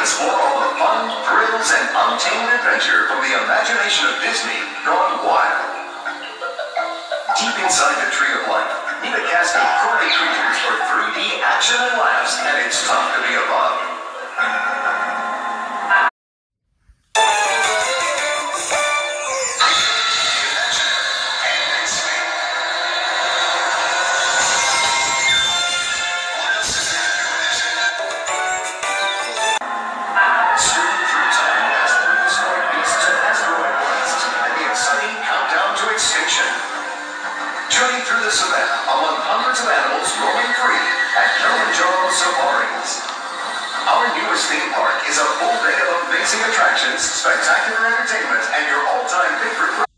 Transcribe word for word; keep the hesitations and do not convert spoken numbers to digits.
Explore all the fun, thrills, and untamed adventure from the imagination of Disney gone wild. Deep inside the Tree of Life, meet a cast of gory creatures for three D action and laughs, and it's tough to be above. Journey through the savannah among hundreds of animals roaming free at Kilimanjaro Safaris. Our newest theme park is a full day of amazing attractions, spectacular entertainment, and your all-time favorite